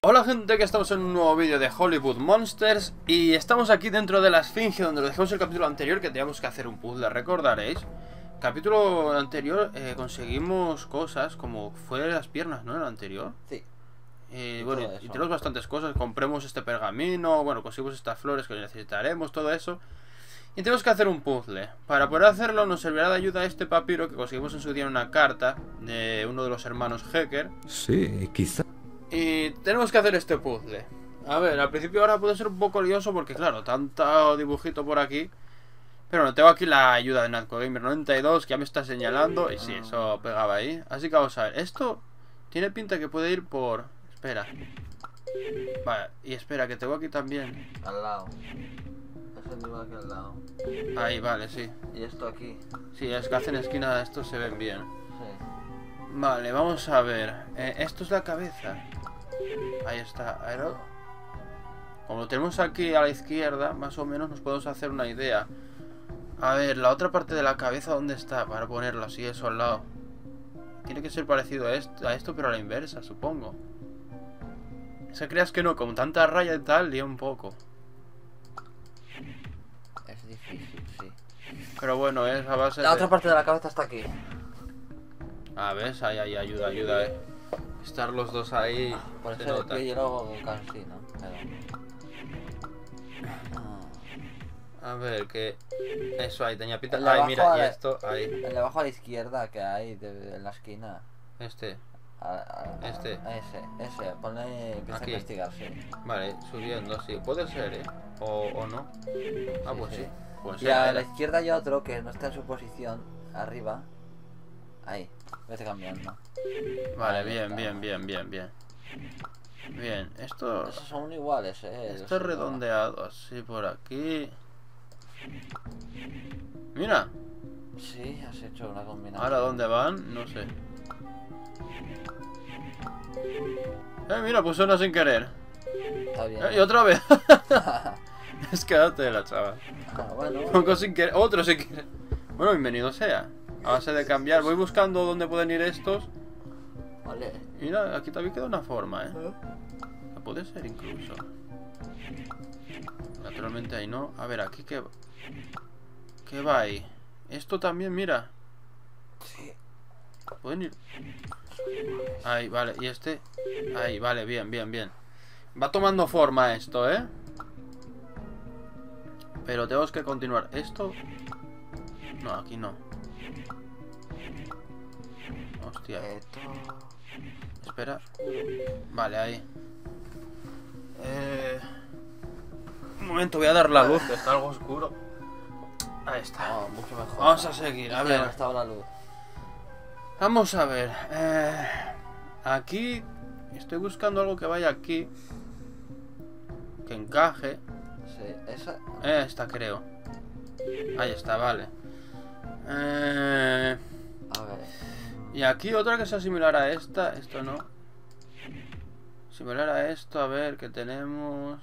Hola gente, que estamos en un nuevo vídeo de Hollywood Monsters. Y estamos aquí dentro de la Esfinge, donde lo dejamos el capítulo anterior, que teníamos que hacer un puzzle, recordaréis. Capítulo anterior conseguimos cosas, como fue las piernas, ¿no? El anterior. Sí. Bueno, y tenemos bastantes cosas. Compremos este pergamino, bueno, conseguimos estas flores que necesitaremos, todo eso. Y tenemos que hacer un puzzle. Para poder hacerlo nos servirá de ayuda este papiro que conseguimos en su día en una carta de uno de los hermanos Hecker. Sí, quizá. Y tenemos que hacer este puzzle. A ver, al principio ahora puede ser un poco lioso porque claro, tanto dibujito por aquí. Pero no, tengo aquí la ayuda de NatcoGamer92 que ya me está señalando. Y sí, eso pegaba ahí. Así que vamos a ver, esto tiene pinta que puede ir por... Espera. Vale, y espera, que tengo aquí también. Al lado. Es el mismo aquí al lado. Ahí, vale, sí. Y esto aquí. Sí, es que hacen esquina, estos se ven bien. Sí. Vale, vamos a ver. Esto es la cabeza. Ahí está. Como lo tenemos aquí a la izquierda, más o menos nos podemos hacer una idea. A ver, la otra parte de la cabeza, ¿dónde está? Para ponerlo así, eso al lado. Tiene que ser parecido a esto, pero a la inversa, supongo. Si creas que no, con tanta raya y tal, lía un poco. Es difícil, sí. Pero bueno, es a base La otra parte de la cabeza está aquí. A ver, ahí, ayuda, Estar los dos ahí. Por se eso el nota. pie y luego casi, ¿no? Pero... A ver, que... Eso ahí, tenía pinta... El de Ay, abajo mira, y a- esto, ahí. El de abajo a la izquierda que hay en la esquina. Este. Ese. Empieza Aquí. a investigar, sí. Vale, subiendo, sí. Puede ser, ¿eh? O no. Ah, pues sí. Pues Y sí, a la izquierda hay otro que no está en su posición. Arriba. Ahí. Vete cambiando. Vale, Ahí bien, está. Bien, esto... Esos son iguales, Esto es redondeado, así por aquí. Mira, Sí, has hecho una combinación. ahora dónde van, no sé. Mira, pues una sin querer. Está bien. Y otra vez. Es que date la chaval. Bueno. Pongo sin querer, otro sin querer. Bueno, bienvenido sea. A base de cambiar, voy buscando dónde pueden ir estos. Vale. Mira, aquí también queda una forma, Que puede ser incluso. Naturalmente ahí no. A ver, aquí qué va ahí. Esto también, mira. Sí. Pueden ir. Ahí, vale. Y este. Ahí, vale, bien. Va tomando forma esto, Pero tenemos que continuar. Esto. No, aquí no. Hostia. Espera. Vale, ahí. Un momento, voy a dar la luz, que está algo oscuro. Ahí está. No, mucho mejor. Vamos a seguir, a ver. Estaba la luz. Vamos a ver. Aquí estoy buscando algo que vaya aquí. Que encaje. Sí, esa. Esta creo. Ahí está, vale. A ver. Y aquí otra que sea similar a esta. Esto no. Similar a esto, a ver, que tenemos.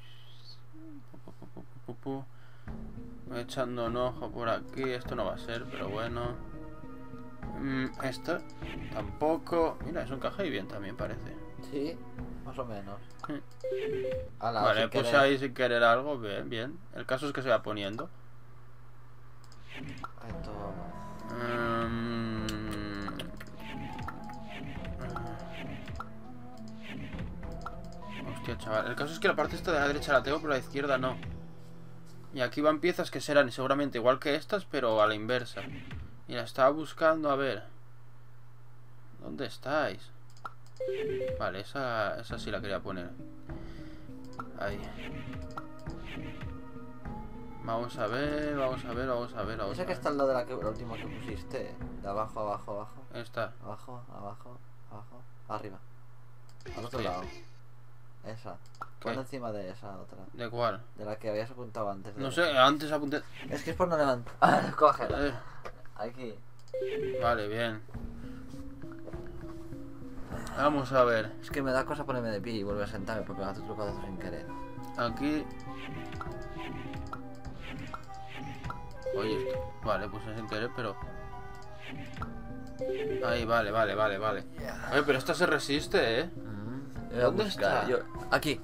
Voy echando un ojo por aquí. Esto no va a ser, pero bueno. Esto tampoco. Mira, eso encaja ahí bien también, parece. Sí, más o menos. Vale, puse ahí sin querer algo. Bien. El caso es que se va poniendo. Hostia, chaval. El caso es que la parte esta de la derecha la tengo, pero la izquierda no. Y aquí van piezas que serán seguramente igual que estas, pero a la inversa. Y la estaba buscando, a ver. ¿Dónde estáis? Vale, esa sí la quería poner. Ahí. Vamos a ver. Esa que está al lado de la última que pusiste. De abajo. Esta. Abajo. Arriba. Al otro Sí. lado. Esa. ¿Qué? Pon encima de esa otra. ¿De cuál? De la que habías apuntado antes. No sé, antes apunté. Es que es por no levantar. Cógela. Eh, Aquí. Vale, bien. Vamos a ver. Es que me da cosa ponerme de pie y volver a sentarme porque me ha trucado sin querer. Aquí. Oye, esto. Vale, puse sin querer, pero. Ahí, vale. Oye, pero esta se resiste, ¿eh? Voy a ¿Dónde buscar. está? Aquí.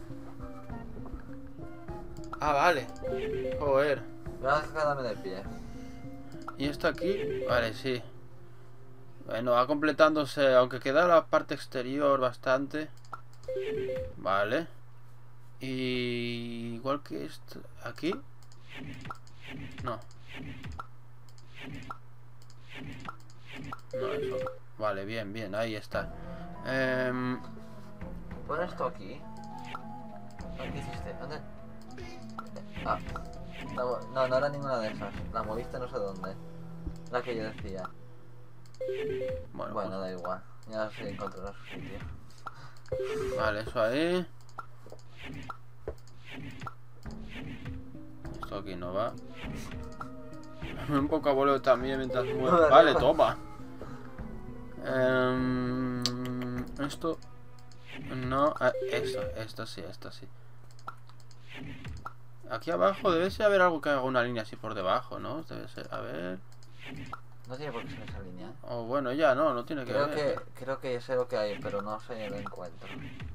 Ah, vale. Joder. Voy a quedarme de pie. ¿Y esto aquí? Vale, sí. Bueno, va completándose, aunque queda la parte exterior bastante. Vale. Y igual que esto. ¿Aquí? No. No, eso. Vale, bien, bien, ahí está. Pon esto aquí. ¿Qué hiciste? ¿Dónde? Ah. No era ninguna de esas. La moviste no sé dónde. La que yo decía. Bueno, Bueno, da igual. Ya se encontrará su sitio. vale, eso ahí. Esto aquí no va. Un poco abuelo también mientras mueve. Vale, toma. Esto. No, esto sí, esto sí. Aquí abajo debe ser haber algo que haga una línea así por debajo, ¿no? Debe ser, a ver. No tiene por qué ser esa línea. O bueno, ya no tiene que ver. Creo que sé lo que hay, pero no sé, lo encuentro.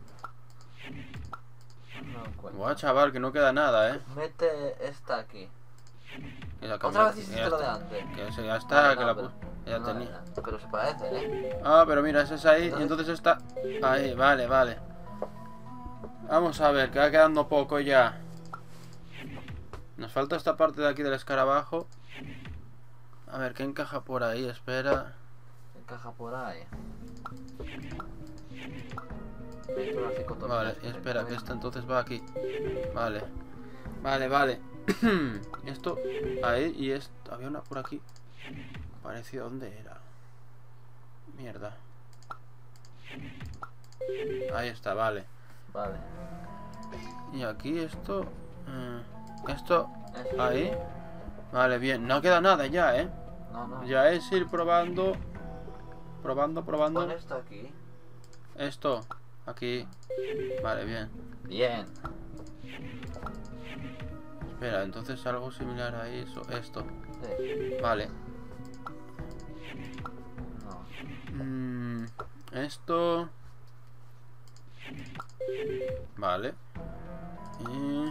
No lo encuentro. Buah, chaval, que no queda nada, Mete esta aquí. Que la Otra vez ya hiciste lo de está. antes. Que eso ya está, Vale, que no, la pero- ya no, tenía. pero se parece, Ah, pero mira, ese es ahí y Entonces- entonces está ahí, vale, vale. Vamos a ver, que va quedando poco ya. Nos falta esta parte de aquí del escarabajo. A ver, ¿qué encaja por ahí? Espera. Encaja por ahí. Meto una cicotomía, Vale, espera, que esto entonces va aquí. Vale. Vale, vale. Esto, ahí y esto. Había una por aquí. Parecía dónde era. Mierda. Ahí está, vale. Vale. Y aquí esto. Esto, Eso. ahí. Vale, bien. No queda nada ya, ¿eh? No. Ya es ir probando. Probando. Pon esto aquí. Esto, aquí. Vale, bien. Bien. Espera, entonces algo similar a eso. Esto. Sí. Vale. No. Esto. Vale. Y...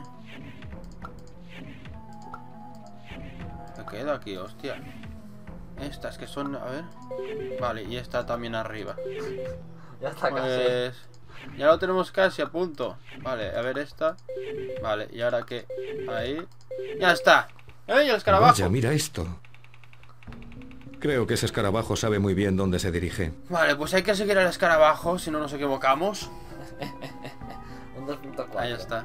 ¿qué queda aquí? Hostia. Estas que son... a ver. Vale, y esta también arriba. Ya está Pues... ya lo tenemos casi a punto. Vale, a ver esta. Vale, y ahora que... ahí... ¡ya está! ¡Ey, el escarabajo! Vaya, mira esto. Creo que ese escarabajo sabe muy bien dónde se dirige. Vale, pues hay que seguir al escarabajo, si no nos equivocamos. casi. Un 2.4. Ahí está.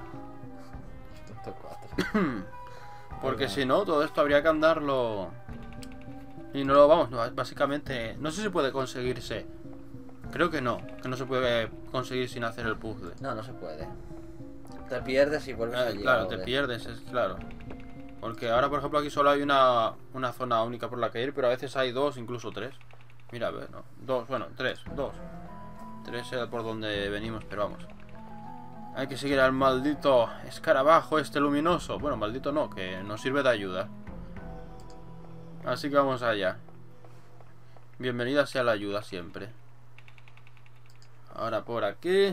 2.4. Porque si no, todo esto habría que andarlo. Y no lo vamos, no, básicamente. No sé si puede conseguirse. Creo que no se puede conseguir sin hacer el puzzle. No se puede. Te pierdes y vuelves allí. Claro, te pierdes, es claro. Porque ahora, por ejemplo, aquí solo hay una zona única por la que ir, pero a veces hay dos, incluso tres. Mira, a ver, no. Dos, bueno, tres, dos. Tres es por donde venimos, pero vamos. Hay que seguir al maldito escarabajo este luminoso. Bueno, maldito no, que nos sirve de ayuda. Así que vamos allá. Bienvenida sea la ayuda siempre. Ahora por aquí.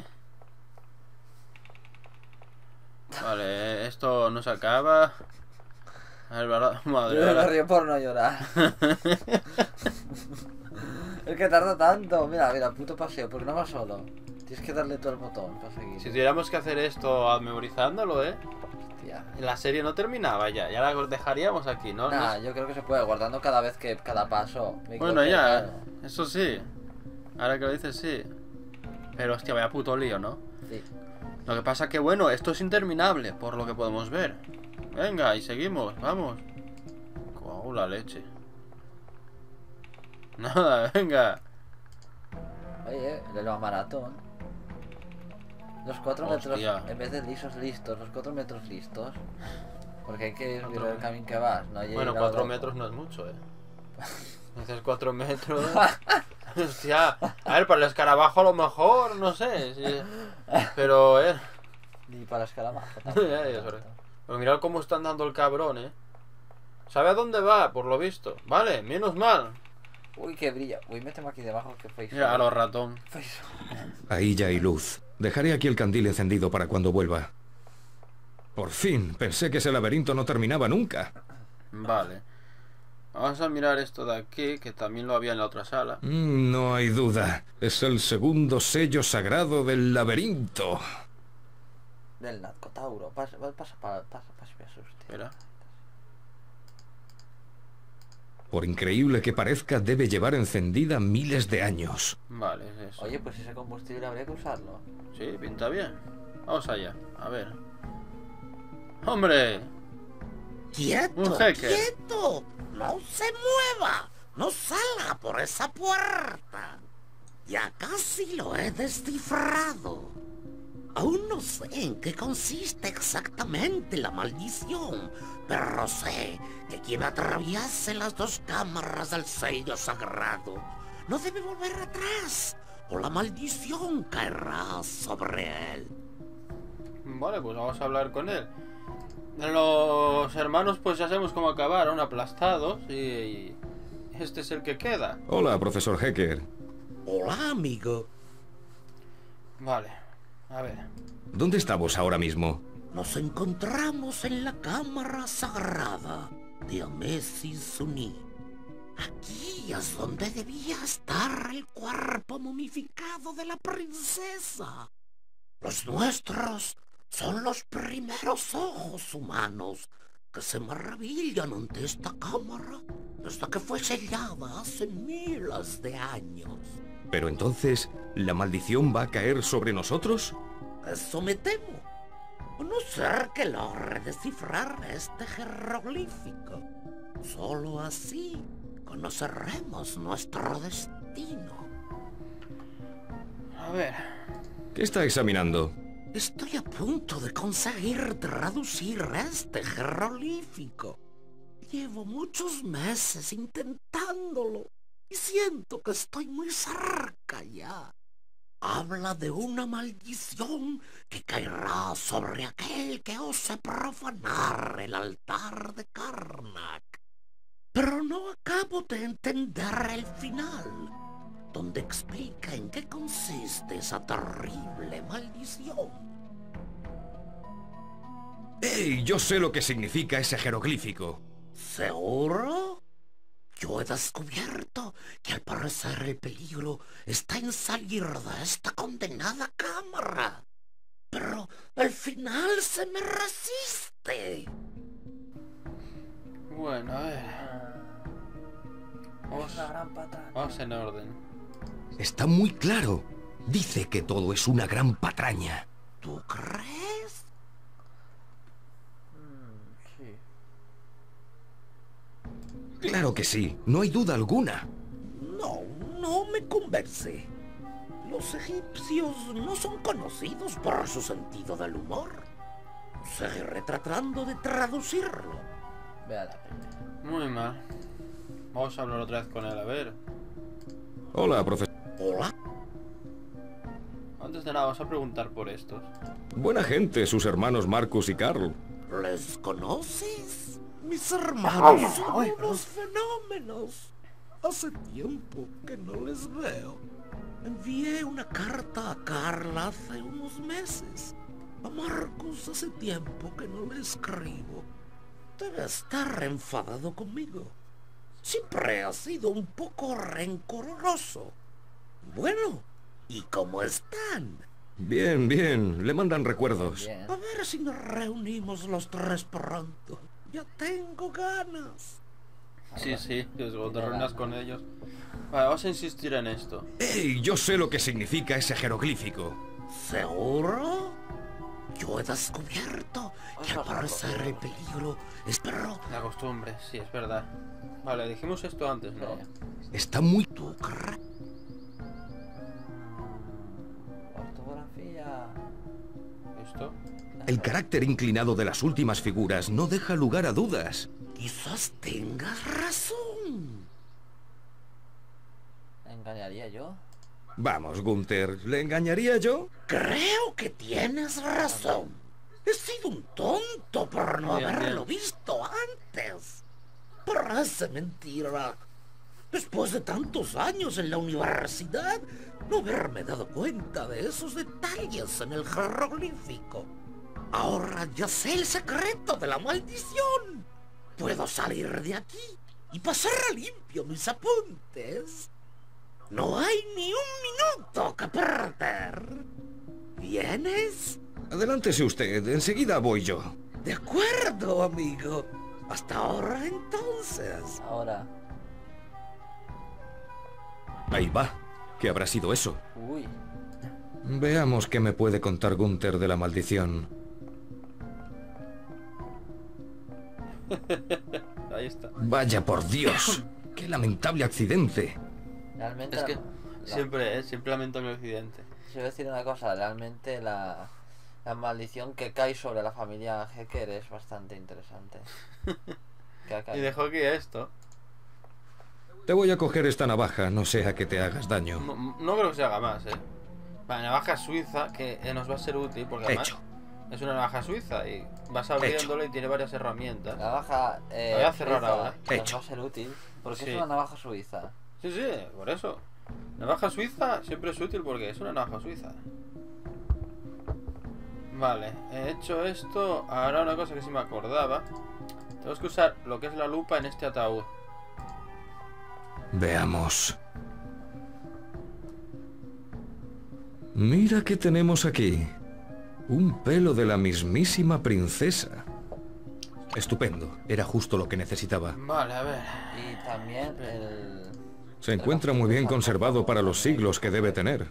Vale, esto no se acaba. A ver, madre. Yo me ahora- río por no llorar. Es que tarda tanto. Mira, puto paseo, porque no va solo. Tienes que darle todo el botón para seguir. Si tuviéramos que hacer esto memorizándolo, Hostia. la serie no terminaba ya. Ya la dejaríamos aquí, ¿no? Nah, yo creo que se puede, guardando cada vez que cada paso. Me Bueno, equivoqué, ya, claro. eso sí. Ahora que lo dices, sí. Pero hostia, vaya puto lío, ¿no? Sí. Lo que pasa que, bueno, esto es interminable, por lo que podemos ver. Venga, y seguimos, vamos. Coagula la leche. Nada, venga. Oye, el maratón. Los 4 metros, Hostia. en vez de lisos listos, los 4 metros listos. Porque hay que ir el camino que vas, no hay que Bueno, ir a 4 lo metros no es mucho, Dices 4 metros. Hostia. A ver, para el escarabajo a lo mejor, no sé. Sí. Pero, Ni para escalamajo. Ya, sobre. Pero mirad cómo está andando el cabrón, ¿Sabe a dónde va? Por lo visto. Vale, menos mal. Uy, que brilla. Uy, méteme aquí debajo que face. Mira, a los ratón. Face. Ahí ya hay luz. Dejaré aquí el candil encendido para cuando vuelva. Por fin, pensé que ese laberinto no terminaba nunca. Vale. Vamos a mirar esto de aquí, que también lo había en la otra sala. No hay duda. Es el segundo sello sagrado del laberinto. Del narcotauro. Pasa, me asuste. Espera. Por increíble que parezca, debe llevar encendida miles de años. Vale, es eso. Oye, pues ese combustible habría que usarlo. Sí, pinta bien. Vamos allá. A ver. ¡Hombre! ¡Quieto! Un hacker. ¡Quieto! ¡No se mueva! ¡No salga por esa puerta! Ya casi lo he descifrado. Aún no sé en qué consiste exactamente la maldición, pero sé que quien atraviese las dos cámaras del sello sagrado no debe volver atrás, o la maldición caerá sobre él. Vale, pues vamos a hablar con él. Los hermanos pues ya sabemos cómo acabaron, aplastados, y este es el que queda. Hola, profesor Hecker. Hola, amigo. Vale, a ver. ¿Dónde estamos ahora mismo? Nos encontramos en la cámara sagrada de Amesis Suní. Aquí es donde debía estar el cuerpo momificado de la princesa. Los nuestros son los primeros ojos humanos que se maravillan ante esta cámara desde que fue sellada hace miles de años. Pero entonces, ¿la maldición va a caer sobre nosotros? Eso me temo. A no ser que logre descifrar este jeroglífico. Solo así conoceremos nuestro destino. A ver. ¿Qué está examinando? Estoy a punto de conseguir traducir este jeroglífico. Llevo muchos meses intentándolo y siento que estoy muy cerca ya. Habla de una maldición que caerá sobre aquel que ose profanar el altar de Karnak. Pero no acabo de entender el final, donde explica en qué consiste esa terrible maldición. ¡Ey! Yo sé lo que significa ese jeroglífico. ¿Seguro? Yo he descubierto que al parecer el peligro está en salir de esta condenada cámara. Pero al final se me resiste. Bueno, a ver. Es una gran patada. Vamos en orden. Está muy claro. Dice que todo es una gran patraña. ¿Tú crees? Sí. Claro que sí, no hay duda alguna. No me convence. Los egipcios no son conocidos por su sentido del humor. Seguiré tratando de traducirlo. Vea la pena. Muy mal. Vamos a hablar otra vez con él, a ver. Hola, profesor. Hola. Antes de nada, vamos a preguntar por estos. Buena gente, sus hermanos Marcus y Carl. ¿Les conoces? Mis hermanos son unos fenómenos. Hace tiempo que no les veo. Envié una carta a Carl hace unos meses. A Marcus hace tiempo que no le escribo. Debe estar enfadado conmigo. Siempre ha sido un poco rencoroso. Bueno, ¿y cómo están? Bien, bien, le mandan recuerdos. Bien. A ver si nos reunimos los tres pronto. Ya tengo ganas. Sí, que os te reúnas con ellos. Vale, vamos a insistir en esto. ¡Ey! Yo sé lo que significa ese jeroglífico. ¿Seguro? Yo he descubierto que al parecer el peligro es perro. La costumbre, sí, es verdad. Vale, dijimos esto antes, ¿no? Está muy... ¿Tú crees? Ortografía. ¿Esto? El carácter inclinado de las últimas figuras no deja lugar a dudas. Quizás tengas razón. ¿Engañaría yo? Vamos, Gunther, ¿le engañaría yo? Creo que tienes razón. He sido un tonto por no Bien, haberlo bien. visto antes. Parece mentira. Después de tantos años en la universidad, no haberme dado cuenta de esos detalles en el jeroglífico. Ahora ya sé el secreto de la maldición. Puedo salir de aquí y pasar a limpio mis apuntes. No hay ni un minuto que perder. ¿Vienes? Adelántese usted, enseguida voy yo. De acuerdo, amigo. Hasta ahora entonces. Ahora. Ahí va. ¿Qué habrá sido eso? Uy. Veamos qué me puede contar Gunther de la maldición. Ahí está. Vaya por Dios. ¡Qué lamentable accidente! Realmente... Es que siempre lamento mi accidente. Si voy a decir una cosa, realmente la maldición que cae sobre la familia Hecker es bastante interesante. Que ha Y caído. dejó aquí esto. Te voy a coger esta navaja, no sea que te hagas daño. No creo que se haga más, Vale, navaja suiza que nos va a ser útil porque además Hecho. es una navaja suiza y vas abriéndolo y tiene varias herramientas. La navaja La voy a cerrar suiza ahora. nos Hecho. va a ser útil porque Sí. es una navaja suiza. Sí, sí, por eso. Navaja suiza siempre es útil porque es una navaja suiza. Vale, he hecho esto. Ahora una cosa que sí me acordaba. Tenemos que usar lo que es la lupa en este ataúd. Veamos. Mira qué tenemos aquí. Un pelo de la mismísima princesa. Estupendo, era justo lo que necesitaba. Vale, a ver. Y también el... Se encuentra muy bien conservado para los siglos que debe tener.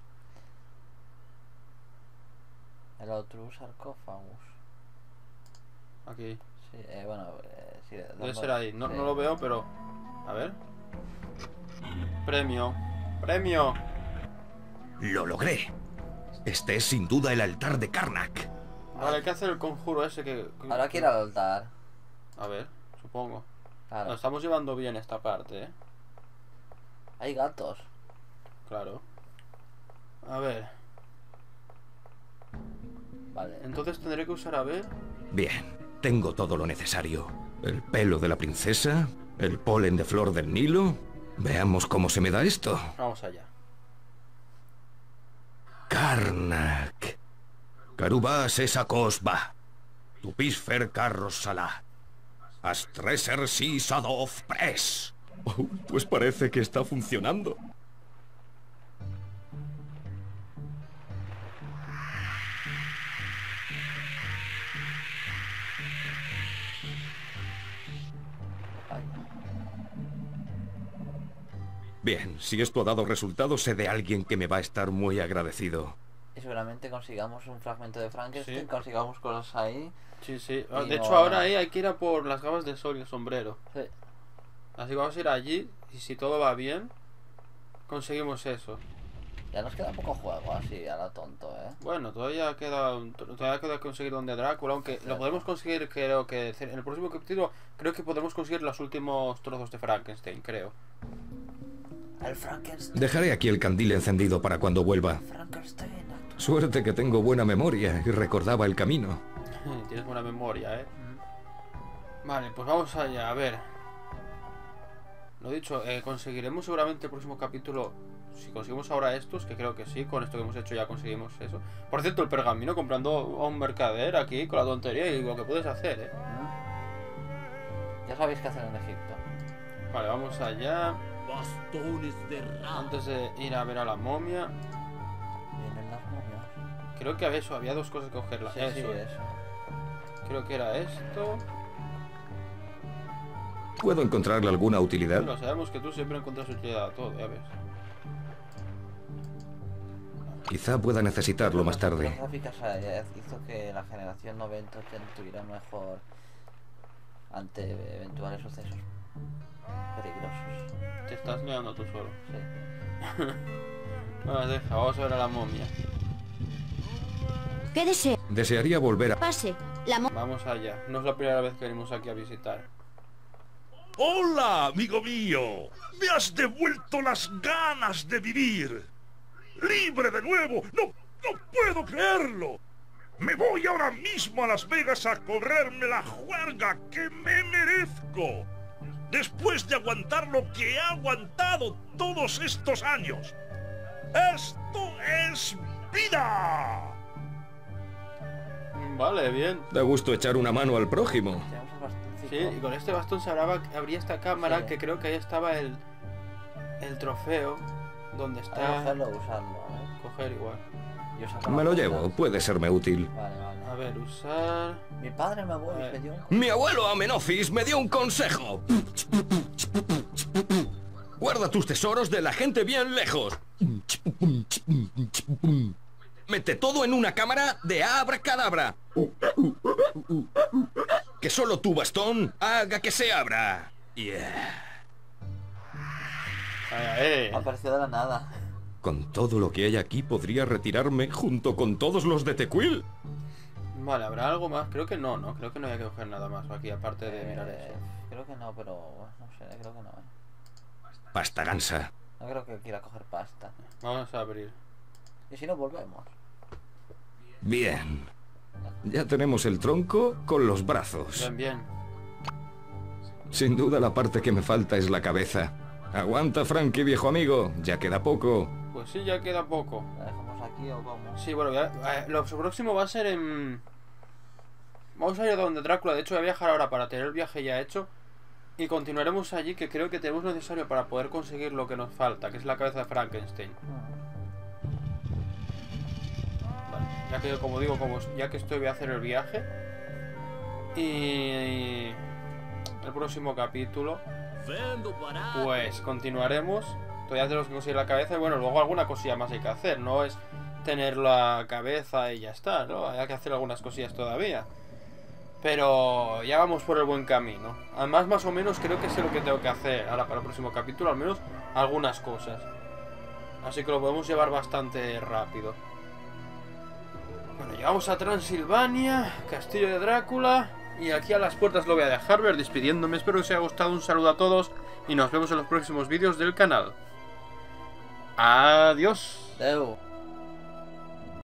El otro sarcófagus. Aquí. Sí, bueno, sí, Debe ser ahí. No, sí. no lo veo, pero... A ver. Premio. Premio. Lo logré. Este es sin duda el altar de Karnak. Vale, hay que hacer el conjuro ese que... Ahora quiero al altar. A ver, supongo. Claro. Lo estamos llevando bien esta parte, Hay gatos. Claro. A ver. Vale. Entonces tendré que usar, a ver... Bien, tengo todo lo necesario. El pelo de la princesa, el polen de flor del Nilo. Veamos cómo se me da esto. Vamos allá. Karnak. Karubas esa cosba. Tupisfer carrosala. Astreser si sadov pres. Oh, pues parece que está funcionando. Ay. Bien, si esto ha dado resultado, sé de alguien que me va a estar muy agradecido. Y seguramente consigamos un fragmento de Frankenstein, Sí. consigamos cosas ahí. Sí, sí. Y De no hecho, ahora habrá- ahí hay que ir a por las gafas de sol y el sombrero. Sí. Así que vamos a ir allí y si todo va bien, conseguimos eso. Ya nos queda poco juego así a la tonto, Bueno, todavía queda conseguir donde Drácula, aunque lo podemos conseguir, creo que en el próximo capítulo creo que podremos conseguir los últimos trozos de Frankenstein, creo. El Frankenstein. Dejaré aquí el candil encendido para cuando vuelva. Frankenstein. Suerte que tengo buena memoria y recordaba el camino. Tienes buena memoria, Vale, pues vamos allá, a ver. Lo dicho, conseguiremos seguramente el próximo capítulo. Si conseguimos ahora estos, que creo que sí, con esto que hemos hecho ya conseguimos eso. Por cierto, el pergamino comprando a un mercader aquí con la tontería y lo que puedes hacer, Ya sabéis qué hacer en Egipto. Vale, vamos allá. Bastones de rama. Antes de ir a ver a la momia. Vienen las momias. Creo que había dos cosas que cogerla. Sí, eso. sí, eso. Creo que era esto. ¿Puedo encontrarle alguna utilidad? Pero sabemos que tú siempre encuentras utilidad a todo, ya ves. Quizá pueda necesitarlo más Las tarde. gráficas hizo que la generación 90 tuviera mejor ante eventuales sucesos peligrosos. Te estás mirando tú solo. Sí. Bueno, deja, vamos a ver a la momia. ¿Qué desea? Desearía volver a... Pase. La mo... Vamos allá. No es la primera vez que venimos aquí a visitar. Hola, amigo mío. Me has devuelto las ganas de vivir. Libre de nuevo. No puedo creerlo. Me voy ahora mismo a Las Vegas a cobrarme la juerga que me merezco. después de aguantar lo que he aguantado todos estos años. ¡Esto es vida! Vale, bien. Da gusto echar una mano al prójimo. Tenemos el bastoncito. Sí, y con este bastón se abría esta cámara, Sí. que creo que ahí estaba el trofeo, donde Hay que está... cogerlo o usarlo, ¿eh? Coger igual. Yo saco Me la lo puerta. llevo, puede serme útil. Vale, vale. A ver, usar... Mi padre me abuelo A ver. me dio un... Mi abuelo Amenofis me dio un consejo. Guarda tus tesoros de la gente bien lejos. Mete todo en una cámara de abracadabra. Que solo tu bastón haga que se abra. Yeah. Ha aparecido de la nada. Con todo lo que hay aquí podría retirarme junto con todos los de Tequil. Vale, ¿habrá algo más? Creo que no, ¿no? Creo que no hay que coger nada más aquí, aparte de mirar eso. Creo que no, pero... No sé, creo que no, Pasta gansa. No creo que quiera coger pasta. Vamos a abrir. Y si no, volvemos. Bien. Ya tenemos el tronco con los brazos. Bien, bien. Sin duda la parte que me falta es la cabeza. Aguanta, Frankie, viejo amigo. Ya queda poco. Pues sí, ya queda poco. ¿La dejamos aquí o cómo? Sí, bueno, lo próximo va a ser en... Vamos a ir a donde Drácula. De hecho, voy a viajar ahora para tener el viaje ya hecho. Y continuaremos allí, que creo que tenemos lo necesario para poder conseguir lo que nos falta, que es la cabeza de Frankenstein. Vale, ya que, como digo, ya que estoy, voy a hacer el viaje. Y... el próximo capítulo, pues continuaremos. Todavía tenemos que conseguir la cabeza y bueno, luego alguna cosilla más hay que hacer. No es tener la cabeza y ya está, ¿no? Hay que hacer algunas cosillas todavía. Pero ya vamos por el buen camino. Además, más o menos creo que sé lo que tengo que hacer ahora para el próximo capítulo, al menos algunas cosas. Así que lo podemos llevar bastante rápido. Bueno, llegamos a Transilvania, Castillo de Drácula. Y aquí a las puertas lo voy a dejar ver despidiéndome. Espero que os haya gustado. Un saludo a todos y nos vemos en los próximos vídeos del canal. Adiós. Deu.